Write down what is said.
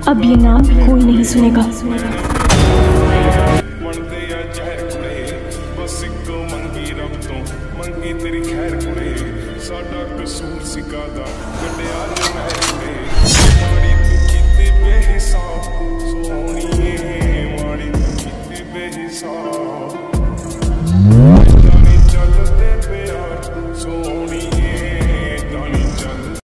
अब ये नाम कोई नहीं सुनेगा। मंगी तेरी खैर कुड़े साडा कसूर सिकादा गड्डिया माड़ी तू कीते बेहिसाब सोहणीए माड़ी तू कीते बेहिसाब।